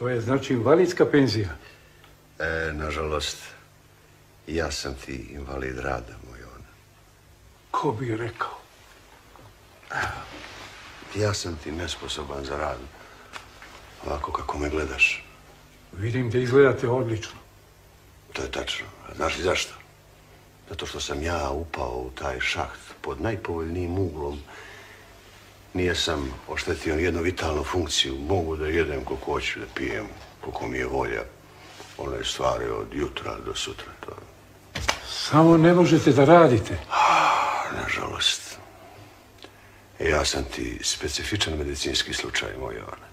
To je znači invalidska penzija. Nažalost, ja sam ti invalid rada, moj on. Ko bi rekao? Ja sam ti nesposoban za rad. Ovako kako me gledaš. Vidim da izgledate odlično. To je tačno. A znaš li zašto? Zato što sam ja upao u taj šaht pod najpovoljnijim uglom. Nije sam oštetio nijednu vitalnu funkciju. Mogu da jedem koliko hoću, da pijem koliko mi je volja. One stvari od jutra do sutra. To... Samo ne možete da radite. Nažalost. Ja sam ti specifičan medicinski slučaj, moj Jovane.